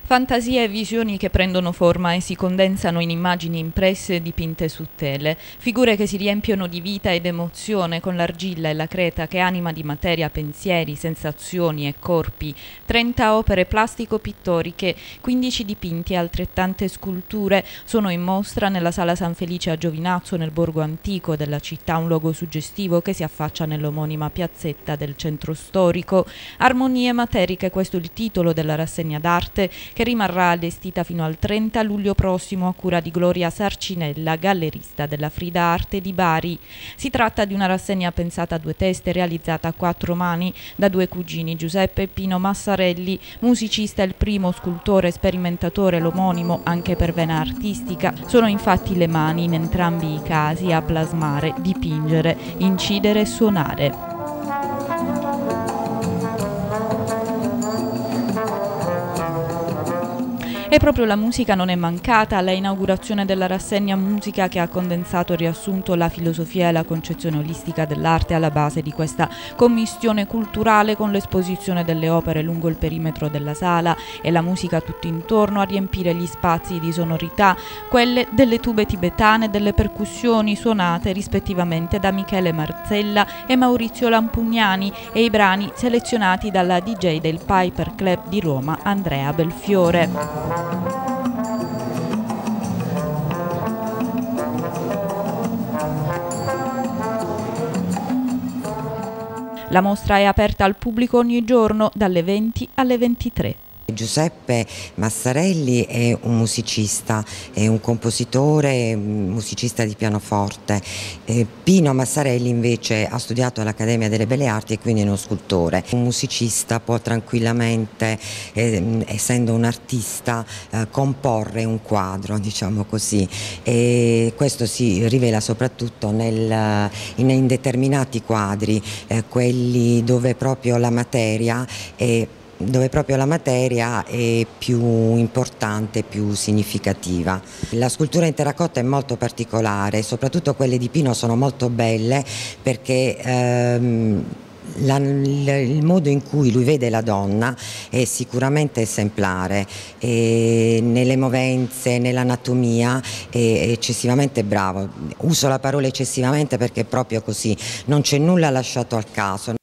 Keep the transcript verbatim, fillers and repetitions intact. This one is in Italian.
Fantasie e visioni che prendono forma e si condensano in immagini impresse e dipinte su tele, figure che si riempiono di vita ed emozione con l'argilla e la creta che anima di materia pensieri, sensazioni e corpi, trenta opere plastico-pittoriche, quindici dipinti e altrettante sculture sono in mostra nella Sala San Felice a Giovinazzo nel borgo antico della città, un luogo suggestivo che si affaccia nell'omonima piazzetta del centro storico. Armonie materiche, questo è il titolo della rassegna d'arte che rimarrà allestita fino al trenta luglio prossimo a cura di Gloria Sarcinella, gallerista della Frida Arte di Bari. Si tratta di una rassegna pensata a due teste, realizzata a quattro mani da due cugini, Giuseppe e Pino Massarelli, musicista e il primo scultore sperimentatore, l'omonimo anche per vena artistica. Sono infatti le mani in entrambi i casi a plasmare, dipingere, incidere e suonare. E proprio la musica non è mancata alla inaugurazione della rassegna musica che ha condensato e riassunto la filosofia e la concezione olistica dell'arte alla base di questa commistione culturale, con l'esposizione delle opere lungo il perimetro della sala e la musica tutto intorno a riempire gli spazi di sonorità, quelle delle tube tibetane e delle percussioni suonate rispettivamente da Michele Marzella e Maurizio Lampugnani e i brani selezionati dalla D J del Piper Club di Roma Andrea Belfiore. La mostra è aperta al pubblico ogni giorno dalle venti alle ventitré. Giuseppe Massarelli è un musicista, è un compositore, un musicista di pianoforte. Eh, Pino Massarelli invece ha studiato all'Accademia delle Belle Arti e quindi è uno scultore. Un musicista può tranquillamente, eh, essendo un artista, eh, comporre un quadro, diciamo così, e questo si rivela soprattutto nel, in, in determinati quadri, eh, quelli dove proprio la materia è dove proprio la materia è più importante, più significativa. La scultura in terracotta è molto particolare, soprattutto quelle di Pino sono molto belle perché ehm, La, il, il modo in cui lui vede la donna è sicuramente esemplare, e nelle movenze, nell'anatomia è eccessivamente bravo. Uso la parola eccessivamente perché è proprio così, non c'è nulla lasciato al caso.